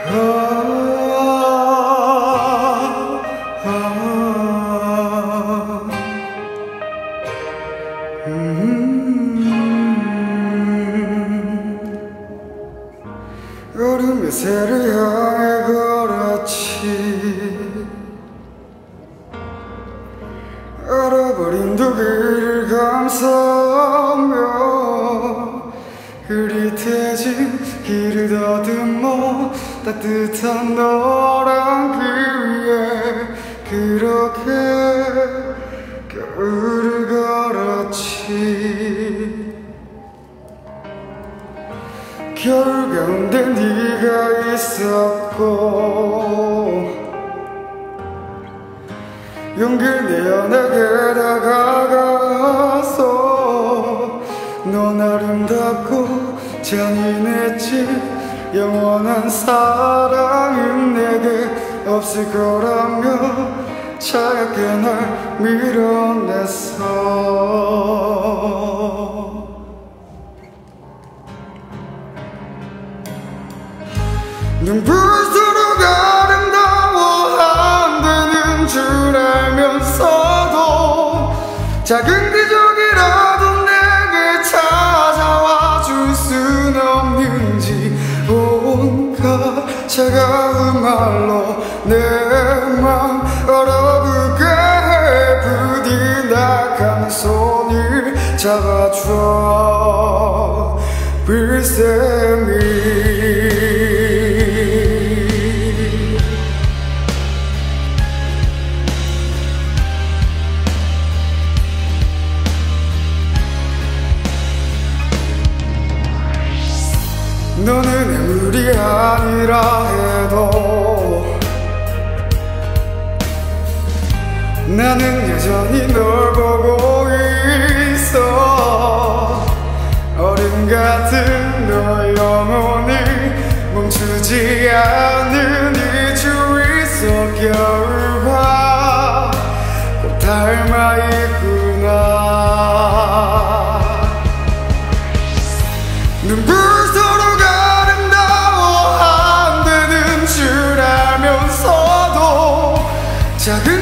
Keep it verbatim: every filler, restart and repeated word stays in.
얼음의 새를 향해 걸었지. 얼어버린 두 길을 감싸며 흐릿해진 길을 더듬어 따뜻한 너랑 그 위에 그렇게 겨울을 걸었지. 겨울 가운데 네가 있었고 용기를 내어 내게 다가가서 넌 아름답고 잔인했지. 영원한 사랑은 내게 없을 거라며 차갑게 날 밀어냈어. 눈부수록 아름다워 안 되는 줄 알면서도 작은 기적이라도 내게 찾아와 줄 순 없는지 온갖 차가운 말로 내 맘 얼어붙게 해. 부디 나가는 손을 잡아줘 불쌤이. 너는 애물이 아니라 해도 나는 여전히 널 보고 있어. 얼음 같은 너의 영혼이 멈추지 않는 이 주위 속 겨울과 꼭 닮아 있구나. 눈부서록 아름다워 안 되는 줄 알면서도 작은